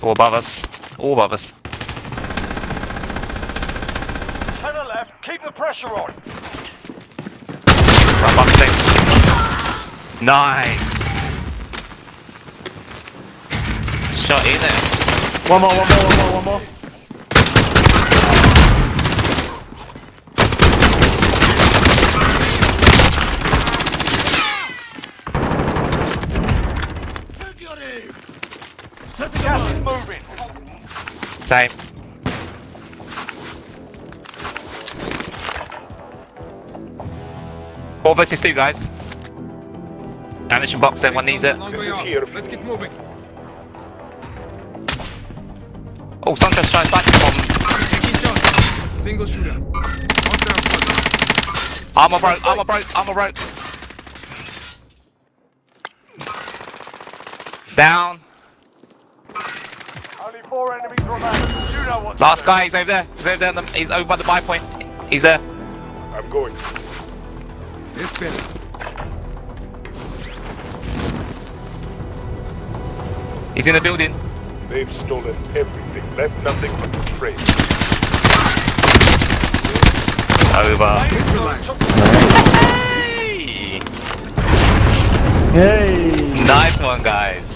All above us. All above us. 10 left, keep the pressure on. Run back thing. Nice. Shot in there. One more. Gas is moving. Same. Four versus two, guys. Ammunition box, everyone needs it. Let's get moving. Oh, Sanchez trying back from. Taking shots. Single shooter. Hostile spotted. Armor broke. Down. Only 4 enemies remain. You know what to Last do. guy, he's over there. He's over by the buy point. He's there. I'm going. It's better. He's in the building. They've stolen everything, left nothing but the train. Over. Neutralized. Hey! Yay! Nice one, guys.